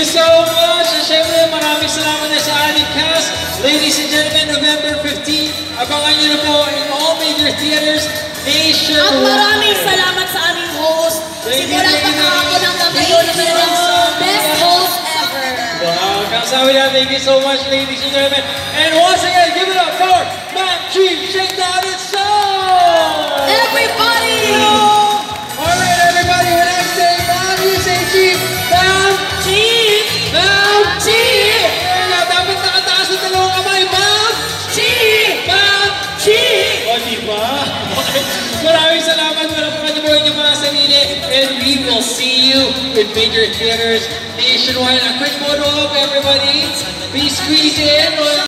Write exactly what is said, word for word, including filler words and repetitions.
so much. And syempre, maraming salamat na sa ating cast. Ladies and gentlemen, November fifteenth, abangan nyo na po in all major theaters nationwide. At maraming salamat sa aming host. Simulan pa kahapon hanggang ngayon na talagang best host ever. Wow, kasabi na. Thank you so much, ladies and gentlemen. And once again, give it up for Ma'am Chief Shakedown and Soul! Everybody! Alright, everybody, when I say Ma'am, you say Chief. Ma'am! Chief! Ma'am! Chief! Kaya dapat nakataas ang dalawang kamay. Ma'am! Chief! Ma'am! Chief! O, diba? Maraming salamat. Malapakan niyo po inyong mga sarili. And we will see you in major theaters nationwide. A quick photo op, everybody. Please squeeze in.